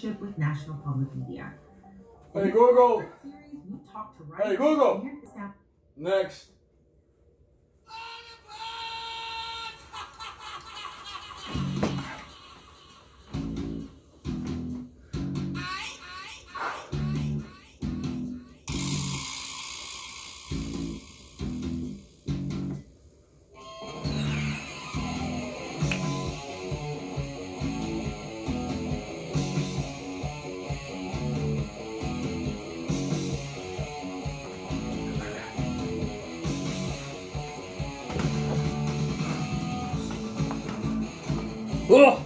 partnership with National Public Media. Hey Google. We talk to Hey Google. Now. Next. Oh!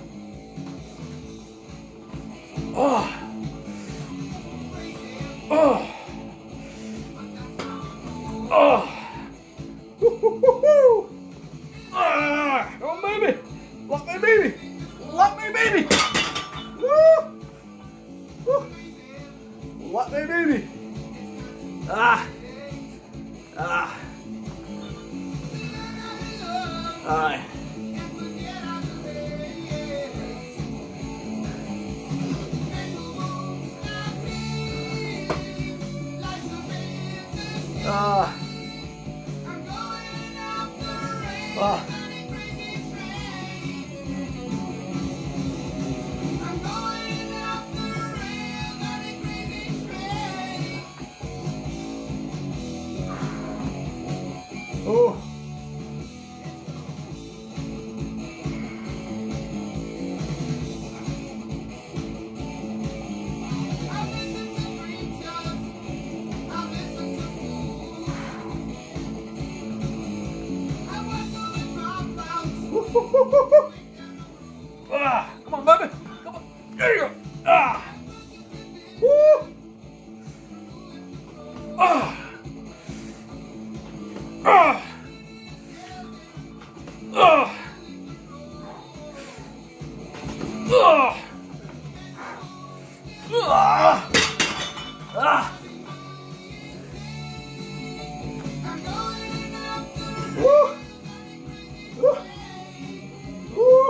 Oh! Oh! Oh! Woo-hoo-hoo-hoo! Ah! Oh, baby! Lock me, baby! Lock me, baby! Woo! Woo! Lock me, baby! Ah! Ah! Alright. Ah. Ah. Oh. Ah, come on, baby. Come on. There you go. Ah. Woo. Ah. Ah. Ah. Ah. Ah. Ah. Woo. Woo. Woo.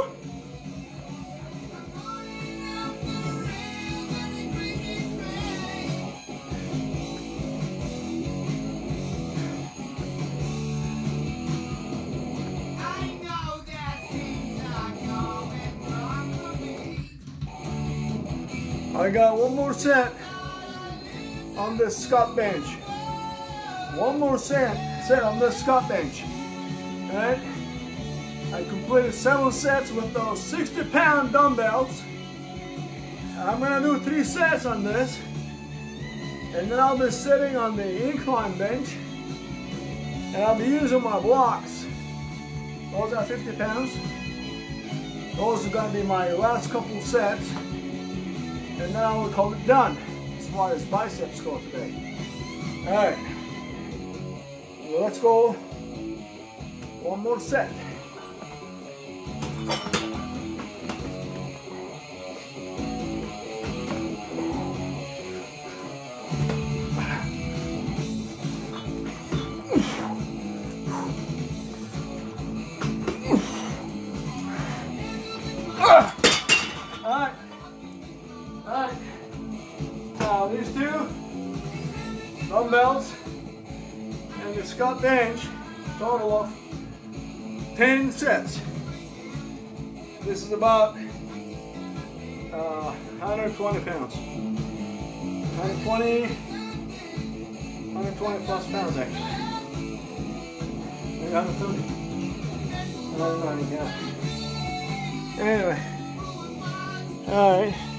I got one more set on this squat bench. One more set on this squat bench. Alright? I completed 7 sets with those 60-pound dumbbells. I'm gonna do 3 sets on this. And then I'll be sitting on the incline bench. And I'll be using my blocks. Those are 50 pounds. Those are gonna be my last couple sets. And then I will call it done as far as biceps go today. Alright. Let's go. One more set. Alright. Alright. Now these 2 dumbbells and the squat bench, total of 10 sets. This is about 120 pounds. 120 plus pounds actually. Maybe 130. I don't know, yeah. Anyway. Alright.